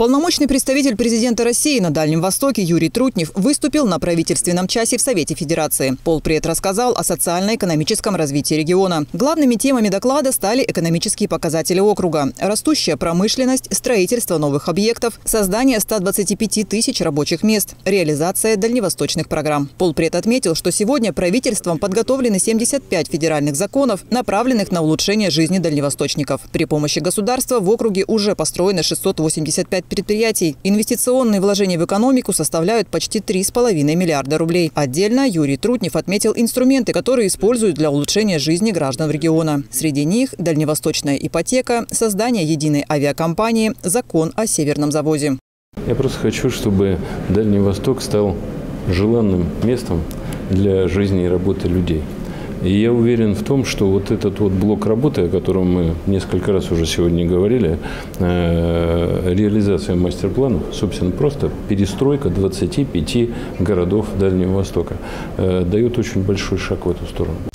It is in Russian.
Полномочный представитель президента России на Дальнем Востоке Юрий Трутнев выступил на правительственном часе в Совете Федерации. Полпред рассказал о социально-экономическом развитии региона. Главными темами доклада стали экономические показатели округа, растущая промышленность, строительство новых объектов, создание 125 тысяч рабочих мест, реализация дальневосточных программ. Полпред отметил, что сегодня правительством подготовлены 75 федеральных законов, направленных на улучшение жизни дальневосточников. При помощи государства в округе уже построено 685 предприятий. Инвестиционные вложения в экономику составляют почти 3,5 миллиарда рублей. Отдельно Юрий Трутнев отметил инструменты, которые используют для улучшения жизни граждан региона. Среди них дальневосточная ипотека, создание единой авиакомпании, закон о северном завозе. Я просто хочу, чтобы Дальний Восток стал желанным местом для жизни и работы людей. И я уверен в том, что вот этот вот блок работы, о котором мы несколько раз уже сегодня говорили, реализация мастер-планов, собственно, просто перестройка 25 городов Дальнего Востока, дает очень большой шаг в эту сторону.